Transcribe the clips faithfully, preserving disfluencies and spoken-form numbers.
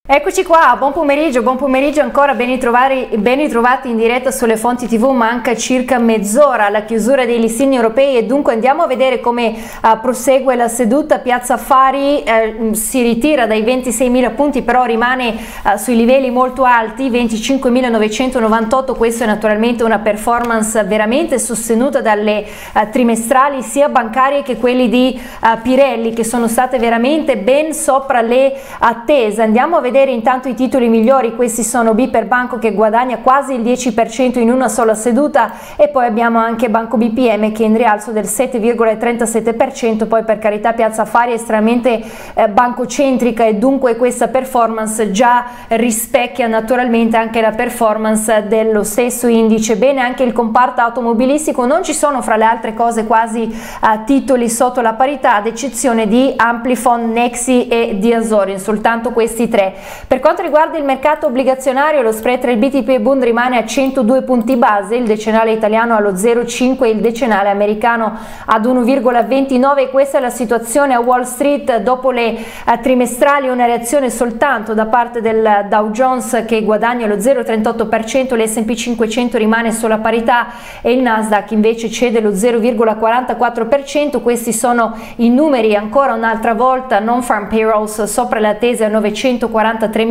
Eccoci qua, buon pomeriggio, buon pomeriggio ancora, ben ritrovati, ben ritrovati in diretta sulle fonti tivù. Manca circa mezz'ora alla chiusura dei listini europei e dunque andiamo a vedere come uh, prosegue la seduta. Piazza Affari uh, si ritira dai ventiseimila punti, però rimane uh, sui livelli molto alti, venticinquemilanovecentovantotto. Questa è naturalmente una performance veramente sostenuta dalle uh, trimestrali sia bancarie che quelli di uh, Pirelli, che sono state veramente ben sopra le attese. Andiamo a vedere intanto i titoli migliori. Questi sono Biper Banco che guadagna quasi il dieci per cento in una sola seduta, e poi abbiamo anche Banco B P M che è in rialzo del sette virgola trentasette per cento. Poi, per carità, Piazza Affari è estremamente eh, bancocentrica e dunque questa performance già rispecchia naturalmente anche la performance dello stesso indice. Bene anche il comparto automobilistico, non ci sono fra le altre cose quasi eh, titoli sotto la parità, ad eccezione di Amplifon, Nexi e Diasorin, soltanto questi tre. Per quanto riguarda il mercato obbligazionario, lo spread tra il B T P e Bund rimane a centodue punti base, il decennale italiano allo zero virgola cinque e il decennale americano ad uno virgola ventinove. Questa è la situazione a Wall Street dopo le uh, trimestrali. Una reazione soltanto da parte del Dow Jones che guadagna lo zero virgola trentotto per cento, l'S and P cinquecento rimane sulla parità e il Nasdaq invece cede lo zero virgola quarantaquattro per cento. Questi sono i numeri ancora un'altra volta. Non-farm payrolls sopra le attese a novecentoquarantatremila.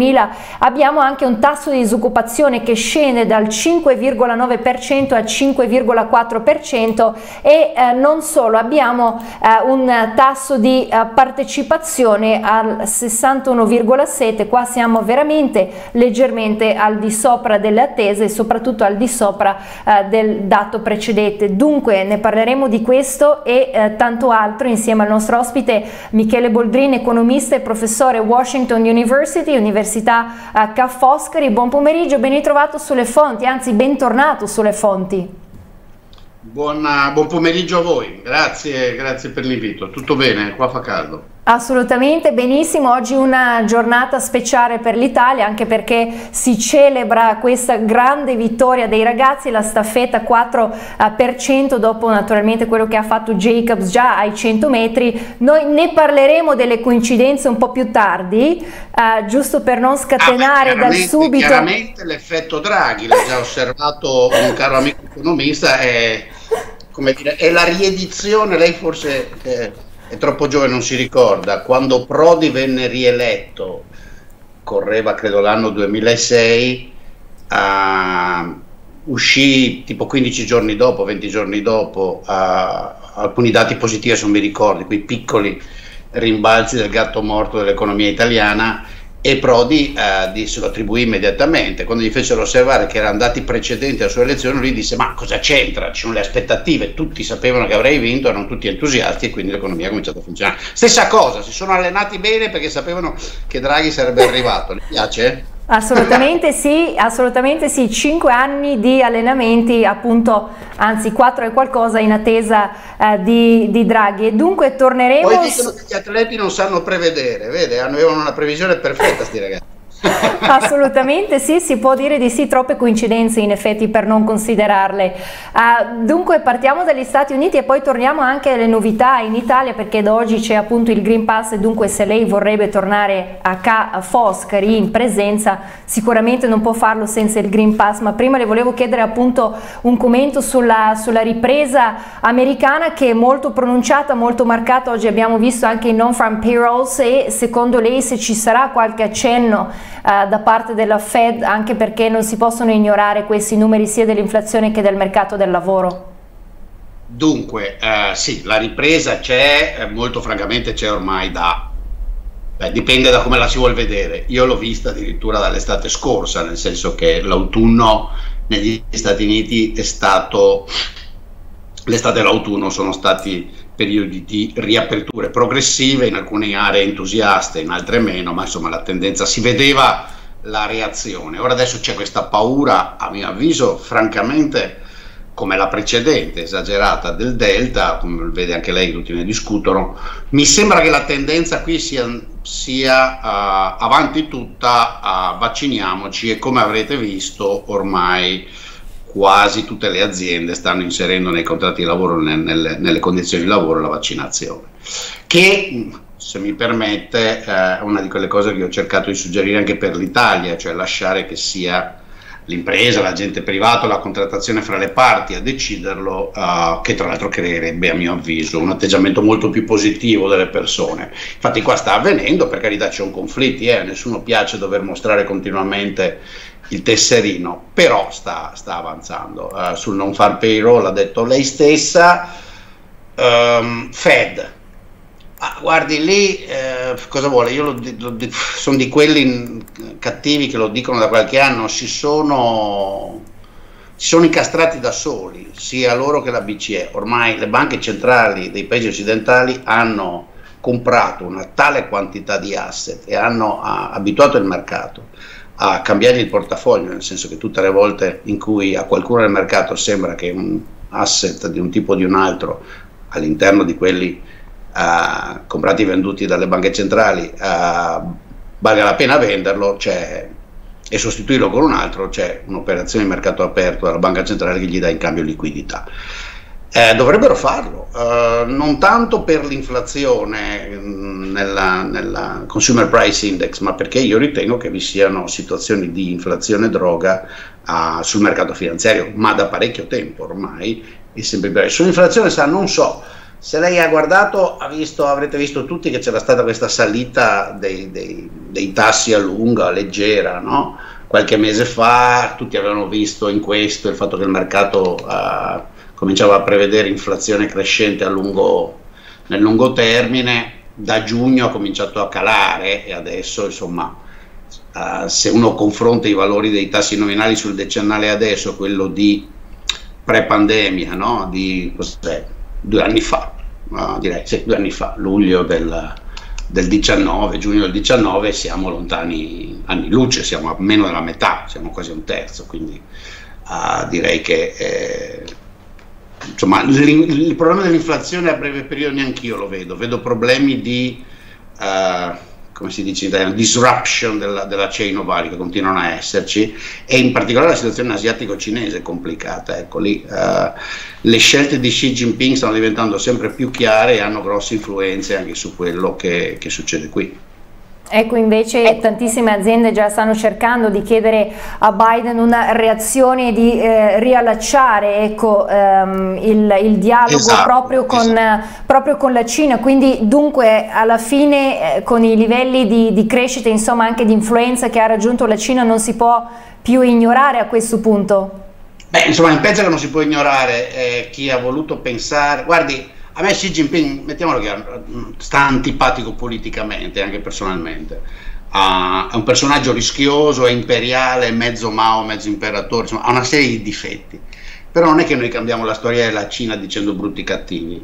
Abbiamo anche un tasso di disoccupazione che scende dal cinque virgola nove per cento al cinque virgola quattro per cento e eh, non solo, abbiamo eh, un tasso di eh, partecipazione al sessantuno virgola sette. Qua siamo veramente leggermente al di sopra delle attese e soprattutto al di sopra eh, del dato precedente. Dunque ne parleremo di questo e eh, tanto altro insieme al nostro ospite Michele Boldrin, economista e professore Washington University, Università Ca' Foscari. Buon pomeriggio, ben ritrovato sulle fonti, anzi bentornato sulle fonti. Buon, buon pomeriggio a voi, grazie, grazie per l'invito. Tutto bene? Qua fa caldo. Assolutamente benissimo, oggi una giornata speciale per l'Italia, anche perché si celebra questa grande vittoria dei ragazzi, la staffetta quattro per cento dopo naturalmente quello che ha fatto Jacobs già ai cento metri. Noi ne parleremo delle coincidenze un po' più tardi, eh, giusto per non scatenare ah, dal subito. Chiaramente l'effetto Draghi, l'ha già osservato un caro amico economista, è, come dire, è la riedizione, lei forse... Eh, è troppo giovane, non si ricorda, quando Prodi venne rieletto, correva credo l'anno duemilasei, uh, uscì tipo quindici giorni dopo, venti giorni dopo, uh, alcuni dati positivi, se non mi ricordo, quei piccoli rimbalzi del gatto morto dell'economia italiana, e Prodi eh, disse, lo attribuì immediatamente. Quando gli fecero osservare che erano dati precedenti alla sua elezione, lui disse: ma cosa c'entra? Ci sono le aspettative, tutti sapevano che avrei vinto, erano tutti entusiasti e quindi l'economia ha cominciato a funzionare. Stessa cosa, si sono allenati bene perché sapevano che Draghi sarebbe arrivato. Le piace? Assolutamente sì, assolutamente sì, cinque anni di allenamenti, appunto, anzi quattro e qualcosa in attesa eh, di, di Draghi, e dunque torneremo... Poi dicono che gli atleti non sanno prevedere, vede, avevano una previsione perfetta sti ragazzi. Assolutamente sì, si può dire di sì, troppe coincidenze in effetti per non considerarle. Uh, dunque partiamo dagli Stati Uniti e poi torniamo anche alle novità in Italia, perché da oggi c'è appunto il Green Pass e dunque se lei vorrebbe tornare a Ca' Foscari in presenza sicuramente non può farlo senza il Green Pass. Ma prima le volevo chiedere appunto un commento sulla, sulla ripresa americana, che è molto pronunciata, molto marcata. Oggi abbiamo visto anche i non-farm payrolls, e secondo lei se ci sarà qualche accenno Uh, da parte della Fed, anche perché non si possono ignorare questi numeri sia dell'inflazione che del mercato del lavoro? Dunque, uh, sì, la ripresa c'è, molto francamente c'è ormai da... Beh, dipende da come la si vuol vedere. Io l'ho vista addirittura dall'estate scorsa, nel senso che l'autunno negli Stati Uniti è stato... L'estate e l'autunno sono stati periodi di riaperture progressive, in alcune aree entusiaste, in altre meno, ma insomma la tendenza, si vedeva la reazione. Ora adesso c'è questa paura, a mio avviso, francamente, come la precedente, esagerata, del Delta, come vede anche lei, tutti ne discutono. Mi sembra che la tendenza qui sia, sia uh, avanti tutta, uh, vacciniamoci, e come avrete visto ormai quasi tutte le aziende stanno inserendo nei contratti di lavoro, nelle, nelle condizioni di lavoro, la vaccinazione, che se mi permette, è una di quelle cose che ho cercato di suggerire anche per l'Italia, cioè lasciare che sia l'impresa, l'agente privato, la contrattazione fra le parti a deciderlo, uh, che tra l'altro creerebbe, a mio avviso, un atteggiamento molto più positivo delle persone. Infatti qua sta avvenendo, per carità c'è un conflitto, eh, a nessuno piace dover mostrare continuamente il tesserino, però sta, sta avanzando. Uh, sul non far payroll ha detto lei stessa. um, Fed, ah, guardi lì, eh, cosa vuole? Io lo, lo, sono di quelli cattivi che lo dicono da qualche anno, si sono, si sono incastrati da soli, sia loro che la B C E. Ormai le banche centrali dei paesi occidentali hanno comprato una tale quantità di asset e hanno a, abituato il mercato a cambiare il portafoglio, nel senso che tutte le volte in cui a qualcuno nel mercato sembra che un asset di un tipo o di un altro all'interno di quelli uh, comprati e venduti dalle banche centrali uh, valga la pena venderlo, c'è, e sostituirlo con un altro, c'è un'operazione di mercato aperto dalla banca centrale che gli dà in cambio liquidità. Eh, dovrebbero farlo, uh, non tanto per l'inflazione nella, nella Consumer Price Index, ma perché io ritengo che vi siano situazioni di inflazione droga uh, sul mercato finanziario, ma da parecchio tempo ormai, e sempre più. Sull'inflazione, sa, non so, se lei ha guardato, ha visto, avrete visto tutti che c'era stata questa salita dei, dei, dei tassi a lunga, leggera, no? Qualche mese fa tutti avevano visto in questo il fatto che il mercato uh, cominciava a prevedere inflazione crescente a lungo, nel lungo termine. Da giugno ha cominciato a calare e adesso, insomma, uh, se uno confronta i valori dei tassi nominali sul decennale adesso, quello di pre-pandemia, no? Di cos'è? Due anni fa, uh, direi, sì, due anni fa, luglio del, del diciannove, giugno del diciannove, siamo lontani anni luce, siamo a meno della metà, siamo quasi a un terzo, quindi uh, direi che... Eh, insomma, il, il problema dell'inflazione a breve periodo neanch'io lo vedo, vedo problemi di, uh, come si dice in italiano, disruption della, della chain of value, che continuano a esserci, e in particolare la situazione asiatico-cinese è complicata. Ecco, lì, uh, le scelte di Xi Jinping stanno diventando sempre più chiare e hanno grosse influenze anche su quello che, che succede qui. Ecco, invece tantissime aziende già stanno cercando di chiedere a Biden una reazione, di eh, riallacciare, ecco, ehm, il, il dialogo, esatto, proprio, con, esatto. proprio con la Cina, quindi dunque alla fine eh, con i livelli di, di crescita, insomma anche di influenza che ha raggiunto la Cina, non si può più ignorare a questo punto. Beh, insomma, in pensa che non si può ignorare eh, chi ha voluto pensare, guardi, a me Xi Jinping, mettiamolo chiaro, sta antipatico politicamente, anche personalmente. Uh, è un personaggio rischioso, è imperiale, mezzo Mao, mezzo imperatore, insomma, ha una serie di difetti. Però non è che noi cambiamo la storia della Cina dicendo brutti cattivi.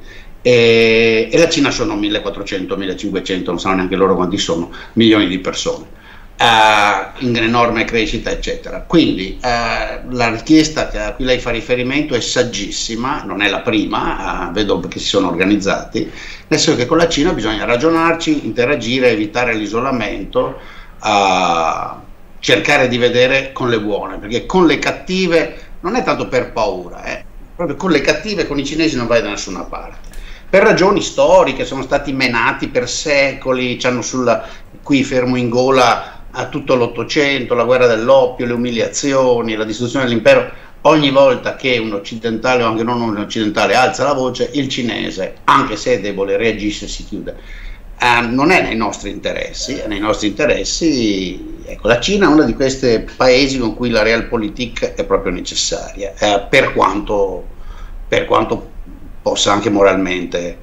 E, e la Cina sono millequattrocento, millecinquecento, non sanno neanche loro quanti sono, milioni di persone. Uh, in enorme crescita, eccetera. Quindi uh, la richiesta a cui lei fa riferimento è saggissima, non è la prima, uh, vedo che si sono organizzati, nel senso che con la Cina bisogna ragionarci, interagire, evitare l'isolamento, uh, cercare di vedere con le buone, perché con le cattive non è tanto per paura, eh, proprio con le cattive, con i cinesi non vai da nessuna parte. Per ragioni storiche, sono stati menati per secoli, c'hanno sulla, qui fermo in gola a tutto l'Ottocento, la guerra dell'oppio, le umiliazioni, la distruzione dell'impero. Ogni volta che un occidentale o anche non un occidentale alza la voce, il cinese, anche se è debole, reagisce e si chiude. Eh, non è nei nostri interessi, è nei nostri interessi, ecco, la Cina è uno di questi paesi con cui la realpolitik è proprio necessaria, eh, per quanto, per quanto possa anche moralmente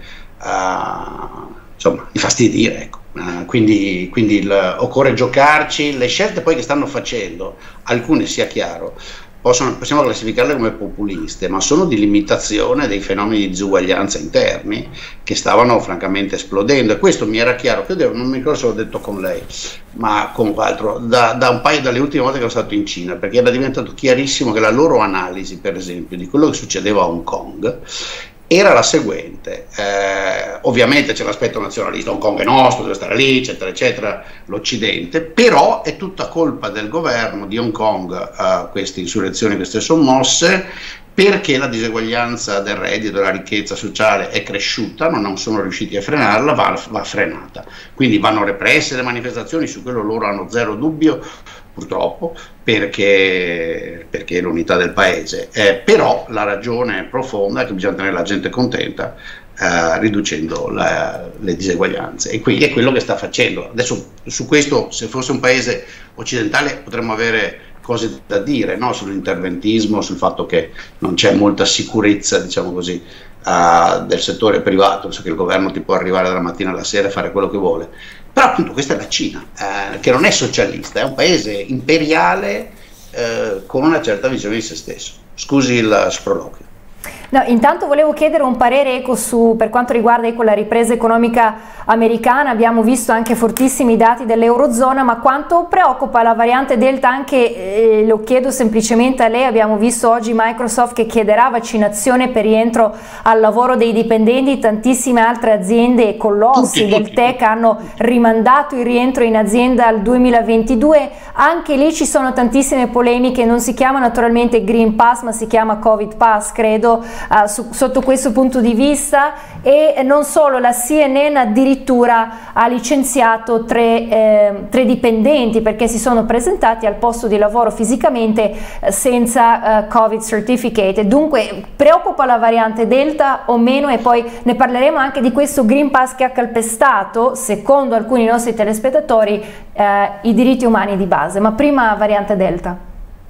uh, insomma infastidire, ecco. Uh, quindi, quindi il, occorre giocarci. Le scelte poi che stanno facendo, alcune, sia chiaro, possono, possiamo classificarle come populiste, ma sono di limitazione dei fenomeni di disuguaglianza interni che stavano francamente esplodendo, e questo mi era chiaro, credo, non mi ricordo se l'ho detto con lei, ma con altro, da, da un paio dalle ultime volte che sono stato in Cina, perché era diventato chiarissimo che la loro analisi, per esempio, di quello che succedeva a Hong Kong era la seguente. Eh, ovviamente c'è l'aspetto nazionalista, Hong Kong è nostro, deve stare lì, eccetera, eccetera, l'Occidente, però è tutta colpa del governo di Hong Kong, eh, queste insurrezioni, queste sommosse, perché la diseguaglianza del reddito, della ricchezza sociale è cresciuta, ma non sono riusciti a frenarla, va, va frenata. Quindi vanno represse le manifestazioni, su quello loro hanno zero dubbio, purtroppo, perché, perché è l'unità del paese. Eh, però la ragione profonda è che bisogna tenere la gente contenta, eh, riducendo la, le diseguaglianze, e quindi è quello che sta facendo. Adesso su questo, se fosse un paese occidentale, potremmo avere cose da dire, no? Sull'interventismo, sul fatto che non c'è molta sicurezza, diciamo così, uh, del settore privato, so che il governo ti può arrivare dalla mattina alla sera e fare quello che vuole. Però appunto questa è la Cina, eh, che non è socialista, è un paese imperiale, eh, con una certa visione di se stesso. Scusi il sproloquio. No, intanto volevo chiedere un parere eco su, per quanto riguarda eco, la ripresa economica americana. Abbiamo visto anche fortissimi dati dell'Eurozona, ma quanto preoccupa la variante Delta? Anche, eh, lo chiedo semplicemente a lei, abbiamo visto oggi Microsoft che chiederà vaccinazione per rientro al lavoro dei dipendenti, tantissime altre aziende e colossi tutti, del tutti, tech tutti. hanno rimandato il rientro in azienda al duemilaventidue, anche lì ci sono tantissime polemiche, non si chiama naturalmente Green Pass ma si chiama Covid Pass, credo. Uh, su, sotto questo punto di vista, e non solo, la C N N addirittura ha licenziato tre, eh, tre dipendenti perché si sono presentati al posto di lavoro fisicamente eh, senza uh, Covid certificate. Dunque preoccupa la variante Delta o meno? E poi ne parleremo anche di questo Green Pass che ha calpestato, secondo alcuni nostri telespettatori, eh, i diritti umani di base. Ma prima variante Delta.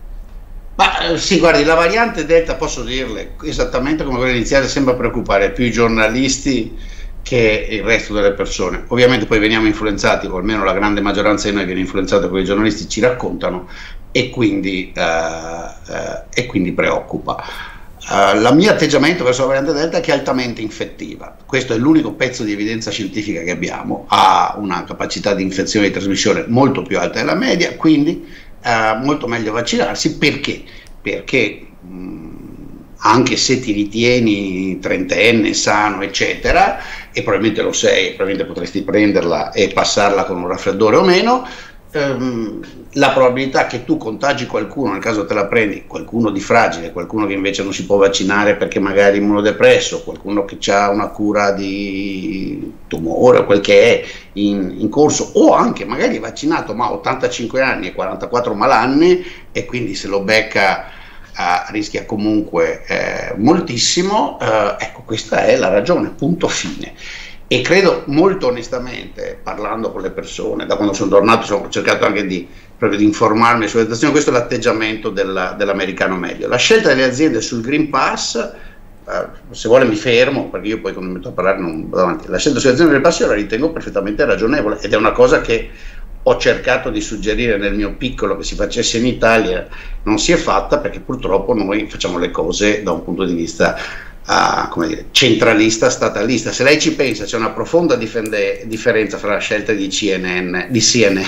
Ma sì, guardi, la variante Delta, posso dirle, esattamente come quella iniziale, sembra preoccupare più i giornalisti che il resto delle persone. Ovviamente poi veniamo influenzati, o almeno la grande maggioranza di noi viene influenzata da quello che i giornalisti ci raccontano, e quindi, eh, eh, e quindi preoccupa. Uh, il mio atteggiamento verso la variante Delta è che è altamente infettiva. Questo è l'unico pezzo di evidenza scientifica che abbiamo, ha una capacità di infezione e di trasmissione molto più alta della media, quindi Uh, molto meglio vaccinarsi. Perché? Perché mh, anche se ti ritieni trentenne, sano, eccetera, e probabilmente lo sei, probabilmente potresti prenderla e passarla con un raffreddore o meno, ehm, la probabilità che tu contagi qualcuno, nel caso te la prendi, qualcuno di fragile, qualcuno che invece non si può vaccinare perché magari è immunodepresso, qualcuno che ha una cura di tumore o quel che è in, in corso, o anche magari vaccinato ma ha ottantacinque anni e quarantaquattro malanni, e quindi se lo becca eh, rischia comunque eh, moltissimo. Eh, ecco, questa è la ragione, punto fine. E credo molto onestamente, parlando con le persone, da quando sono tornato ho cercato anche di, proprio di informarmi sulla situazione, questo è l'atteggiamento dell'americano medio. La scelta delle aziende sul Green Pass, eh, se vuole mi fermo, perché io poi quando mi metto a parlare non vado avanti, la scelta sulle aziende del Green Pass io la ritengo perfettamente ragionevole, ed è una cosa che ho cercato di suggerire nel mio piccolo che si facesse in Italia, non si è fatta perché purtroppo noi facciamo le cose da un punto di vista Uh, come dire, centralista, statalista. Se lei ci pensa, c'è una profonda difende, differenza fra la scelta di C N N, di C N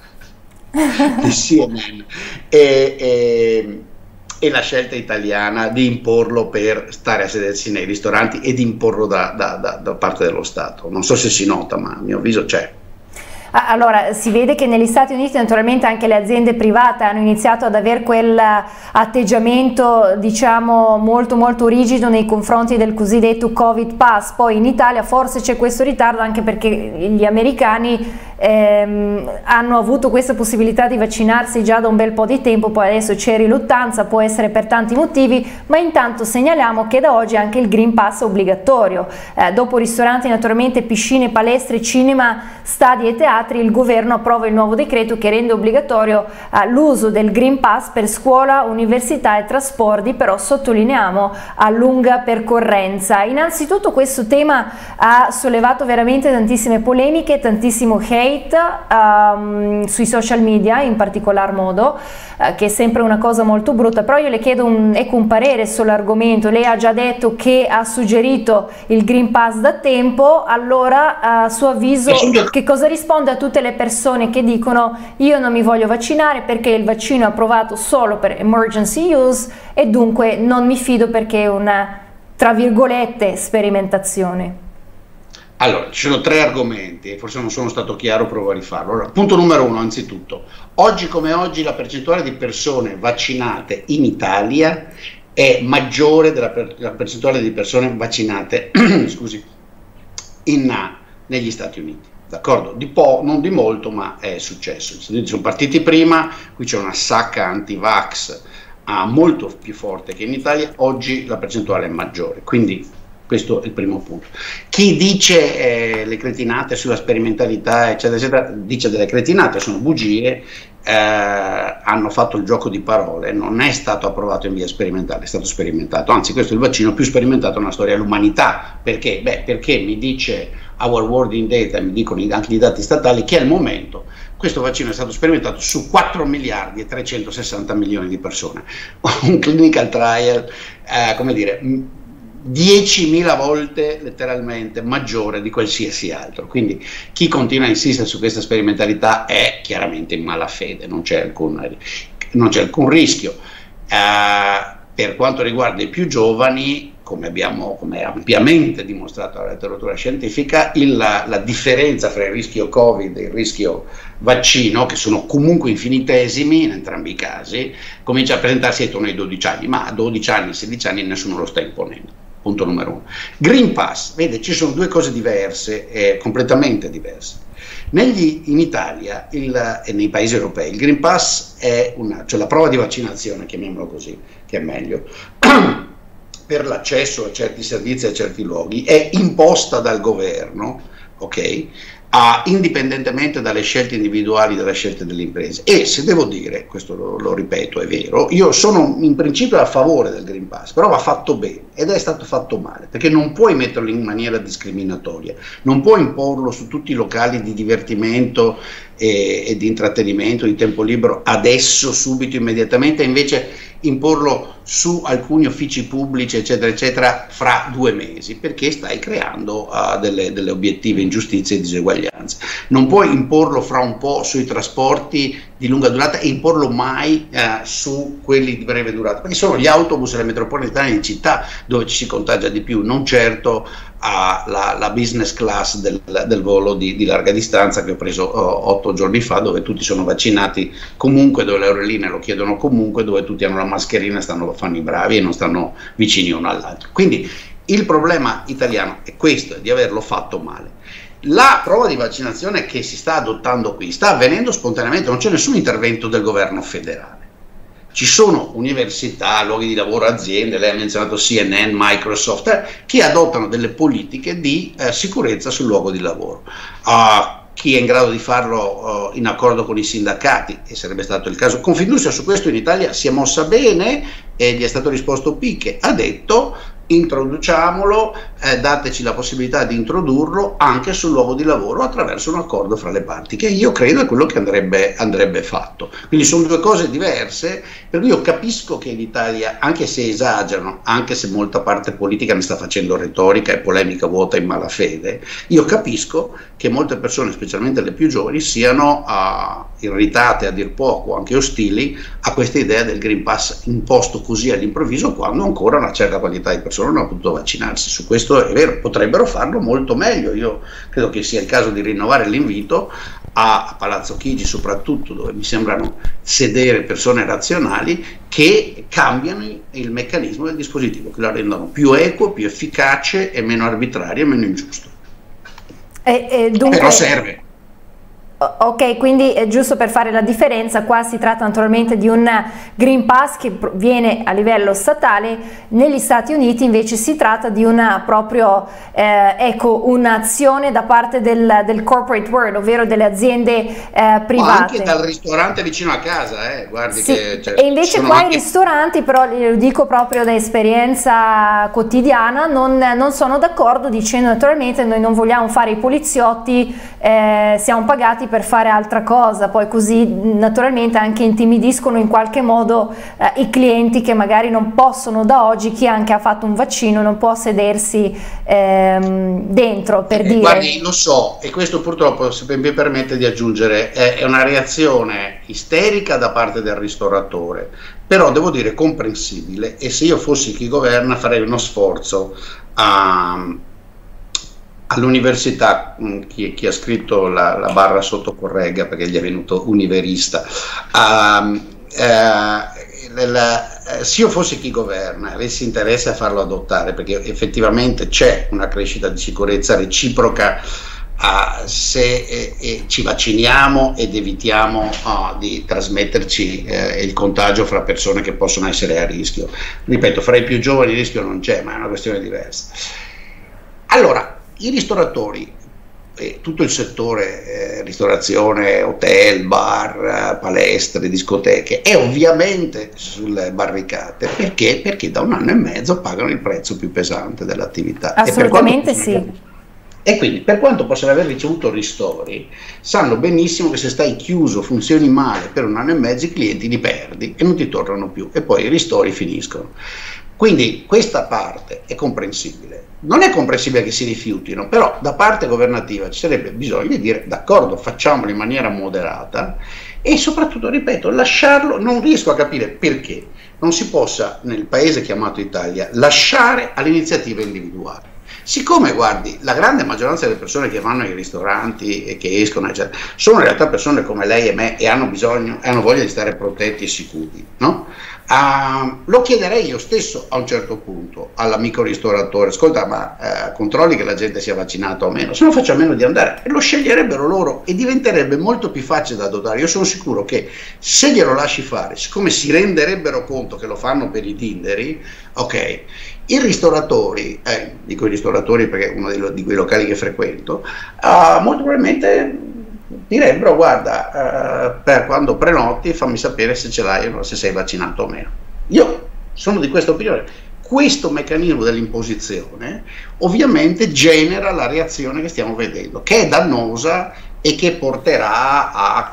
N, di C N N e, e, e la scelta italiana di imporlo per stare a sedersi nei ristoranti e di imporlo da, da, da, da parte dello Stato. Non so se si nota, ma a mio avviso c'è. Allora, si vede che negli Stati Uniti naturalmente anche le aziende private hanno iniziato ad avere quell'atteggiamento, diciamo, molto molto rigido nei confronti del cosiddetto Covid Pass. Poi in Italia forse c'è questo ritardo anche perché gli americani ehm, hanno avuto questa possibilità di vaccinarsi già da un bel po' di tempo, poi adesso c'è riluttanza, può essere per tanti motivi, ma intanto segnaliamo che da oggi anche il Green Pass è obbligatorio. Eh, dopo ristoranti, naturalmente piscine, palestre, cinema, stadi e teatri, il governo approva il nuovo decreto che rende obbligatorio uh, l'uso del Green Pass per scuola, università e trasporti, però sottolineiamo a lunga percorrenza. Innanzitutto questo tema ha sollevato veramente tantissime polemiche, tantissimo hate um, sui social media in particolar modo, uh, che è sempre una cosa molto brutta, però io le chiedo un, ecco, un parere sull'argomento. Lei ha già detto che ha suggerito il Green Pass da tempo, allora a suo avviso che cosa risponde a tutte le persone che dicono io non mi voglio vaccinare perché il vaccino è approvato solo per emergency use e dunque non mi fido perché è una, tra virgolette, sperimentazione? Allora, ci sono tre argomenti, forse non sono stato chiaro, provo a rifarlo. Allora, punto numero uno, anzitutto, oggi come oggi la percentuale di persone vaccinate in Italia è maggiore della, per, della percentuale di persone vaccinate scusi, in, negli Stati Uniti. D'accordo? Di po', non di molto, ma è successo. Gli Stati Uniti sono partiti prima, qui c'è una sacca anti-vax uh, molto più forte che in Italia, oggi la percentuale è maggiore, quindi questo è il primo punto. Chi dice eh, le cretinate sulla sperimentalità, eccetera, eccetera, dice delle cretinate, sono bugie, eh, hanno fatto il gioco di parole, non è stato approvato in via sperimentale, è stato sperimentato, anzi questo è il vaccino più sperimentato nella storia dell'umanità. Perché? Beh, perché mi dice Our World in Data, mi dicono anche i dati statali, che al momento questo vaccino è stato sperimentato su quattro miliardi e trecentosessanta milioni di persone, un clinical trial, eh, come dire, diecimila volte letteralmente maggiore di qualsiasi altro. Quindi chi continua a insistere su questa sperimentalità è chiaramente in malafede, non c'è alcun, non c'è alcun rischio. Uh, per quanto riguarda i più giovani, come abbiamo come ampiamente dimostrato dalla letteratura scientifica, il, la, la differenza fra il rischio Covid e il rischio vaccino, che sono comunque infinitesimi in entrambi i casi, comincia a presentarsi attorno ai dodici anni, ma a dodici anni, sedici anni nessuno lo sta imponendo. Punto numero uno. Green Pass, vede, ci sono due cose diverse, eh, completamente diverse. Negli, in Italia il, e nei paesi europei il Green Pass è una, cioè la prova di vaccinazione, chiamiamolo così, che è meglio, per l'accesso a certi servizi e a certi luoghi, è imposta dal governo, ok? A, indipendentemente dalle scelte individuali, dalle scelte delle imprese. E se devo dire, questo lo, lo ripeto, è vero, io sono in principio a favore del Green Pass, però va fatto bene ed è stato fatto male, perché non puoi metterlo in maniera discriminatoria, non puoi imporlo su tutti i locali di divertimento e, e di intrattenimento, di tempo libero, adesso, subito, immediatamente, e invece imporlo su alcuni uffici pubblici, eccetera, eccetera, fra due mesi, perché stai creando uh, delle, delle obiettive ingiustizie e diseguaglianze. Non puoi imporlo fra un po' sui trasporti di lunga durata e imporlo mai uh, su quelli di breve durata, perché sono gli autobus e le metropolitane di città dove ci si contagia di più, non certo uh, la, la business class del, del volo di, di larga distanza che ho preso uh, otto giorni fa, dove tutti sono vaccinati comunque, dove le aerolinee lo chiedono comunque, dove tutti hanno la mascherina e stanno, fanno i bravi e non stanno vicini uno all'altro. Quindi il problema italiano è questo, è di averlo fatto male. La prova di vaccinazione che si sta adottando qui sta avvenendo spontaneamente, non c'è nessun intervento del governo federale. Ci sono università, luoghi di lavoro, aziende, lei ha menzionato C N N, Microsoft, eh, che adottano delle politiche di eh, sicurezza sul luogo di lavoro. Uh, chi è in grado di farlo uh, in accordo con i sindacati, e sarebbe stato il caso. Confindustria su questo in Italia si è mossa bene e gli è stato risposto picche, ha detto introduciamolo, eh, dateci la possibilità di introdurlo anche sul luogo di lavoro attraverso un accordo fra le parti, che io credo è quello che andrebbe, andrebbe fatto. Quindi sono due cose diverse, per cui io capisco che in Italia, anche se esagerano, anche se molta parte politica ne sta facendo retorica e polemica vuota in malafede, io capisco che molte persone, specialmente le più giovani, siano uh, irritate, a dir poco, anche ostili a questa idea del Green Pass imposto così all'improvviso, quando ancora una certa quantità di persone non ha potuto vaccinarsi. Su questo è vero, potrebbero farlo molto meglio. Io credo che sia il caso di rinnovare l'invito a Palazzo Chigi, soprattutto dove mi sembrano sedere persone razionali che cambiano il meccanismo del dispositivo, che lo rendono più equo, più efficace e meno arbitrario e meno ingiusto. E, e dunque... Però serve. Ok, quindi è giusto per fare la differenza, qua si tratta naturalmente di un Green Pass che viene a livello statale, negli Stati Uniti invece si tratta di una proprio eh, ecco, un'azione da parte del, del corporate world, ovvero delle aziende eh, private. O anche dal ristorante vicino a casa, eh, guardi sì. che, cioè, e invece qua anche... i ristoranti, però lo dico proprio da esperienza quotidiana, non, non sono d'accordo, dicendo naturalmente noi non vogliamo fare i poliziotti, eh, siamo pagati per fare altra cosa, poi così naturalmente anche intimidiscono in qualche modo eh, i clienti che magari non possono da oggi, chi anche ha fatto un vaccino non può sedersi ehm, dentro, per eh, dire. Guardi, lo so, e questo purtroppo, se mi permette di aggiungere, è, è una reazione isterica da parte del ristoratore, però devo dire comprensibile, e se io fossi chi governa farei uno sforzo a all'università, chi, chi ha scritto la, la barra sotto corregga perché gli è venuto univerista, uh, uh, la, se io fossi chi governa, avessi interesse a farlo adottare, perché effettivamente c'è una crescita di sicurezza reciproca uh, se eh, eh, ci vacciniamo ed evitiamo uh, di trasmetterci eh, il contagio fra persone che possono essere a rischio. Ripeto, fra i più giovani il rischio non c'è, ma è una questione diversa. Allora, i ristoratori, e tutto il settore eh, ristorazione, hotel, bar, eh, palestre, discoteche, è ovviamente sulle barricate. Perché? Perché da un anno e mezzo pagano il prezzo più pesante dell'attività. Assolutamente sì. E quindi, per quanto possano aver ricevuto ristori, sanno benissimo che se stai chiuso, funzioni male per un anno e mezzo, i clienti li perdi e non ti tornano più, e poi i ristori finiscono. Quindi questa parte è comprensibile. Non è comprensibile che si rifiutino, però da parte governativa ci sarebbe bisogno di dire d'accordo, facciamolo in maniera moderata e soprattutto, ripeto, lasciarlo. Non riesco a capire perché non si possa nel paese chiamato Italia lasciare all'iniziativa individuale. Siccome, guardi, la grande maggioranza delle persone che vanno ai ristoranti e che escono, eccetera, sono in realtà persone come lei e me e hanno bisogno, hanno voglia di stare protetti e sicuri, no? Uh, lo chiederei io stesso a un certo punto all'amico ristoratore: ascolta, ma uh, controlli che la gente sia vaccinata o meno, se no faccio a meno di andare. E lo sceglierebbero loro e diventerebbe molto più facile da adottare. Io sono sicuro che se glielo lasci fare, siccome si renderebbero conto che lo fanno per i tinderi, ok, i ristoratori, eh, dico i ristoratori perché è uno di, di quei locali che frequento, uh, molto probabilmente direbbero: guarda, uh, per quando prenoti fammi sapere se ce l'hai o se sei vaccinato o meno. Io sono di questa opinione. Questo meccanismo dell'imposizione ovviamente genera la reazione che stiamo vedendo, che è dannosa e che porterà a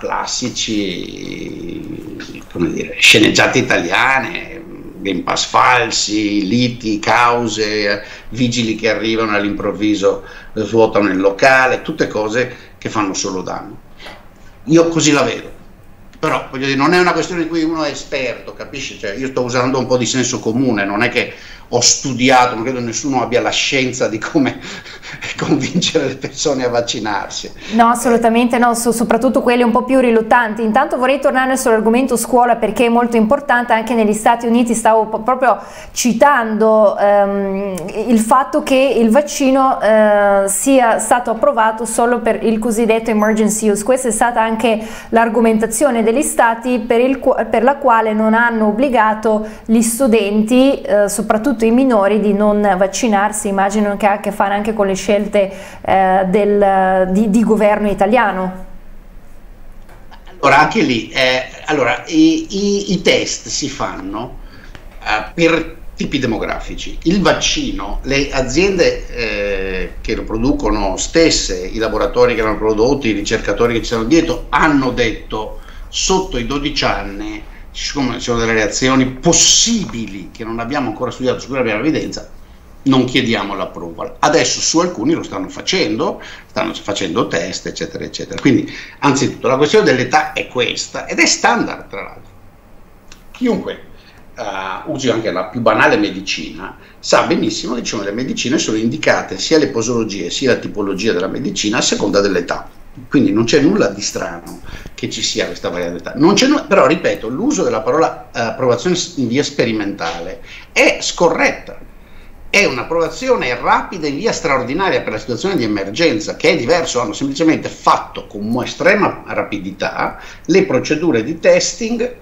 classici, come dire, sceneggiate italiane, Green Pass falsi, liti, cause, vigili che arrivano all'improvviso, svuotano il locale, tutte cose che fanno solo danno. Io così la vedo, però voglio dire, non è una questione in cui uno è esperto, capisci? Cioè, io sto usando un po' di senso comune, non è che ho studiato, non credo nessuno abbia la scienza di come convincere le persone a vaccinarsi. No, assolutamente no, so, soprattutto quelli un po' più riluttanti. Intanto vorrei tornare sull'argomento scuola, perché è molto importante. Anche negli Stati Uniti stavo proprio citando ehm, il fatto che il vaccino eh, sia stato approvato solo per il cosiddetto emergency use. Questa è stata anche l'argomentazione degli stati per, il, per la quale non hanno obbligato gli studenti, eh, soprattutto i minori, di non vaccinarsi. Immagino che ha a che fare anche con le scelte eh, del, di, di governo italiano. Allora, anche lì, eh, allora, i, i, i test si fanno eh, per tipi demografici. Il vaccino, le aziende eh, che lo producono stesse, i laboratori che l'hanno prodotto, i ricercatori che ci sono dietro, hanno detto sotto i dodici anni ci sono delle reazioni possibili che non abbiamo ancora studiato, su cui abbiamo evidenza, non chiediamo l'approval. Adesso su alcuni lo stanno facendo, stanno facendo test, eccetera, eccetera. Quindi, anzitutto, la questione dell'età è questa, ed è standard, tra l'altro. Chiunque uh, usi anche la più banale medicina sa benissimo che le medicine sono indicate, sia le posologie sia la tipologia della medicina, a seconda dell'età. Quindi non c'è nulla di strano che ci sia questa variabilità. Non c'è nulla, però ripeto, l'uso della parola uh, approvazione in via sperimentale è scorretta. È un'approvazione rapida in via straordinaria per la situazione di emergenza, che è diverso. Hanno semplicemente fatto con estrema rapidità le procedure di testing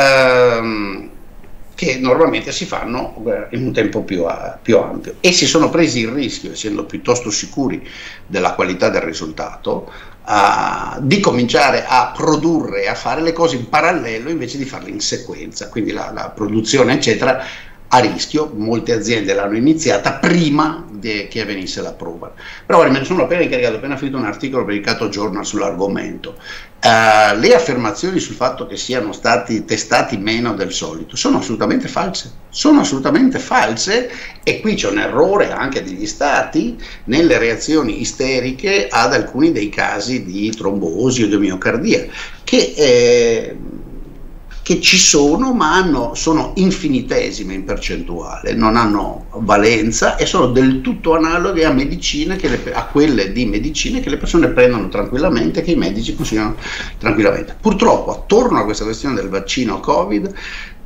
ehm, che normalmente si fanno in un tempo più, più ampio, e si sono presi il rischio, essendo piuttosto sicuri della qualità del risultato, uh, di cominciare a produrre, a fare le cose in parallelo invece di farle in sequenza. Quindi la, la produzione, eccetera, a rischio. Molte aziende l'hanno iniziata prima di che avvenisse la prova. Però me ne sono appena incaricato, ho appena finito un articolo per il Cato Journal sull'argomento. Uh, le affermazioni sul fatto che siano stati testati meno del solito sono assolutamente false, sono assolutamente false, e qui c'è un errore anche degli stati nelle reazioni isteriche ad alcuni dei casi di trombosi o di miocardia, che eh, che ci sono, ma hanno, sono infinitesime in percentuale, non hanno valenza e sono del tutto analoghe a medicine che le, a quelle di medicine che le persone prendono tranquillamente, che i medici consigliano tranquillamente. Purtroppo, attorno a questa questione del vaccino Covid,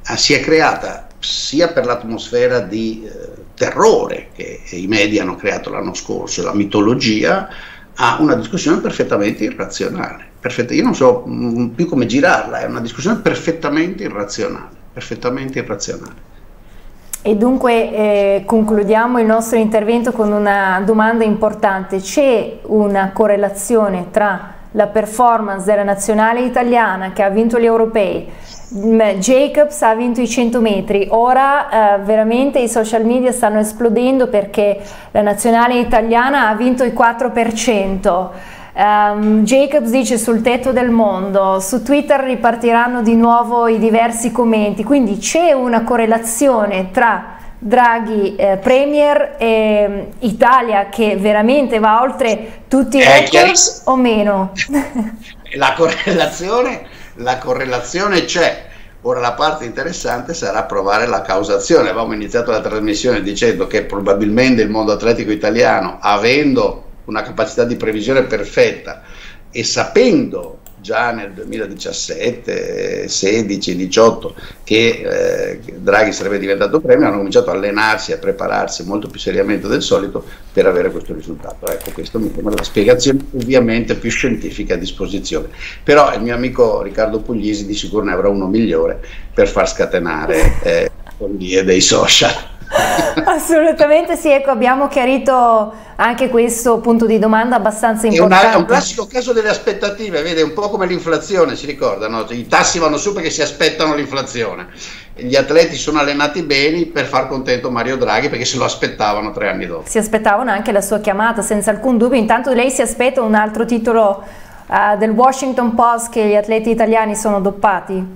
eh, si è creata sia per l'atmosfera di eh, terrore che i media hanno creato l'anno scorso, la mitologia, a una discussione perfettamente irrazionale. Perfetta, io non so mh, più come girarla, è una discussione perfettamente irrazionale, perfettamente irrazionale. E dunque eh, concludiamo il nostro intervento con una domanda importante. C'è una correlazione tra la performance della nazionale italiana che ha vinto gli europei, Jacobs ha vinto i cento metri, ora eh, veramente i social media stanno esplodendo perché la nazionale italiana ha vinto il quattro per cento, um, Jacobs dice sul tetto del mondo, su Twitter ripartiranno di nuovo i diversi commenti, quindi c'è una correlazione tra Draghi eh, Premier e Italia che veramente va oltre tutti i record o meno? La correlazione, la correlazione c'è. Ora la parte interessante sarà provare la causazione. Avevamo iniziato la trasmissione dicendo che probabilmente il mondo atletico italiano, avendo una capacità di previsione perfetta e sapendo già nel duemiladiciassette, sedici, diciotto che eh, Draghi sarebbe diventato premier, hanno cominciato a allenarsi e a prepararsi molto più seriamente del solito per avere questo risultato. Ecco, questo mi sembra la spiegazione ovviamente più scientifica a disposizione, però il mio amico Riccardo Puglisi di sicuro ne avrà uno migliore per far scatenare eh, follie dei social. Assolutamente sì, ecco, abbiamo chiarito anche questo punto di domanda abbastanza importante. È, una, è un classico caso delle aspettative, vede, un po' come l'inflazione, si ricorda, no? I tassi vanno su perché si aspettano l'inflazione. Gli atleti sono allenati bene per far contento Mario Draghi perché se lo aspettavano tre anni dopo. Si aspettavano anche la sua chiamata, senza alcun dubbio. Intanto lei si aspetta un altro titolo uh, del Washington Post che gli atleti italiani sono doppati?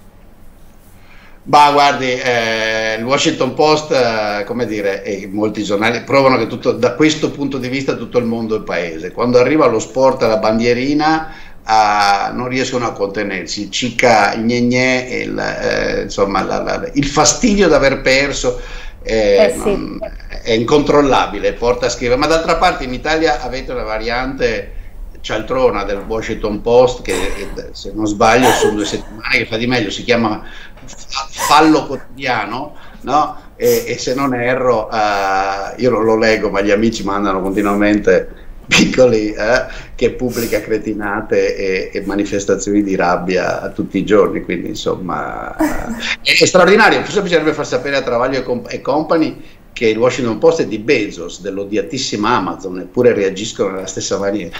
Bah, guardi, eh, il Washington Post, eh, come dire, e molti giornali provano che tutto, da questo punto di vista tutto il mondo è il paese. Quando arriva lo sport alla bandierina eh, non riescono a contenersi, il cicca, il gne-gne, il, eh, insomma, la, la, il fastidio di aver perso eh, eh sì. non, è incontrollabile, porta a scrivere. Ma d'altra parte in Italia avete una variante cialtrona del Washington Post che, se non sbaglio, sono due settimane che fa di meglio, si chiama Fallo Quotidiano, no? E, e se non erro, uh, io non lo leggo, ma gli amici mandano continuamente piccoli eh, che pubblica cretinate e, e manifestazioni di rabbia tutti i giorni, quindi insomma uh, è, è straordinario. Forse bisognerebbe far sapere a Travaglio e, comp e Company che il Washington Post è di Bezos, dell'odiatissima Amazon, eppure reagiscono nella stessa maniera.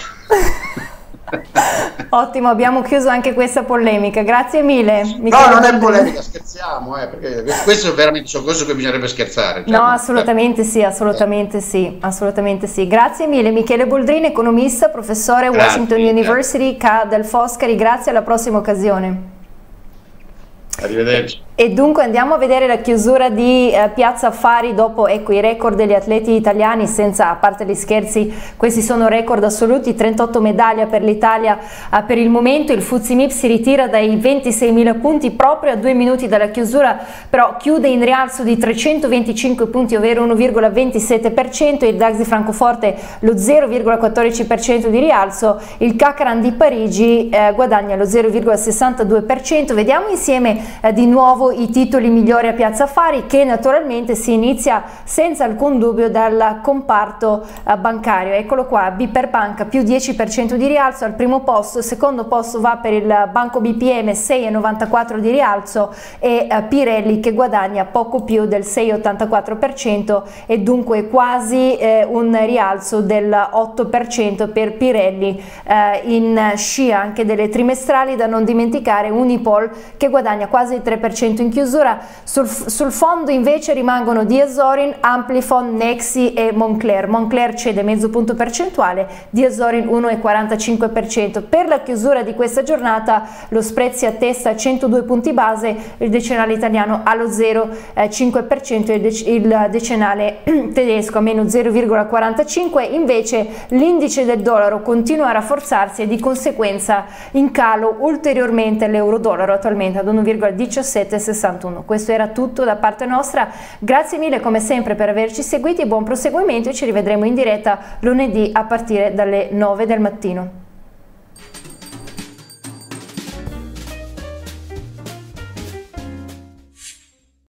Ottimo, abbiamo chiuso anche questa polemica, grazie mille. No, non è polemica, scherziamo, eh, perché questo è veramente un corso che bisognerebbe scherzare. Cioè, no, assolutamente sì, assolutamente sì, assolutamente sì. Grazie mille Michele Boldrini, economista, professore grazie, Washington University, Ca del Foscari, grazie, alla prossima occasione. Arrivederci. E dunque andiamo a vedere la chiusura di eh, Piazza Affari dopo, ecco, i record degli atleti italiani, senza, a parte gli scherzi, questi sono record assoluti, trentotto medaglie per l'Italia eh, per il momento. Il Fuzzi Mip si ritira dai ventiseimila punti proprio a due minuti dalla chiusura, però chiude in rialzo di trecentoventicinque punti, ovvero uno virgola ventisette per cento, il Dax di Francoforte lo zero virgola quattordici per cento di rialzo, il Kakaran di Parigi eh, guadagna lo zero virgola sessantadue per cento. Vediamo insieme eh, di nuovo i titoli migliori a Piazza Affari, che naturalmente si inizia senza alcun dubbio dal comparto eh, bancario. Eccolo qua, Biper Banca più dieci per cento di rialzo al primo posto, secondo posto va per il Banco B P M sei virgola novantaquattro di rialzo e eh, Pirelli che guadagna poco più del sei virgola ottantaquattro per cento e dunque quasi eh, un rialzo del otto per cento per Pirelli eh, in scia anche delle trimestrali. Da non dimenticare Unipol che guadagna quasi il tre per cento in chiusura. Sul, sul fondo invece rimangono Diasorin, Amplifon, Nexi e Moncler. Moncler cede mezzo punto percentuale, Diasorin uno virgola quarantacinque per cento. Per la chiusura di questa giornata lo spread si attesta a centodue punti base, il decennale italiano allo zero virgola cinque per cento e il, dec il decennale tedesco a meno zero virgola quarantacinque. Invece l'indice del dollaro continua a rafforzarsi e di conseguenza in calo ulteriormente l'euro-dollaro, attualmente ad uno virgola diciassette sessantuno. Questo era tutto da parte nostra, grazie mille come sempre per averci seguiti, buon proseguimento e ci rivedremo in diretta lunedì a partire dalle nove del mattino.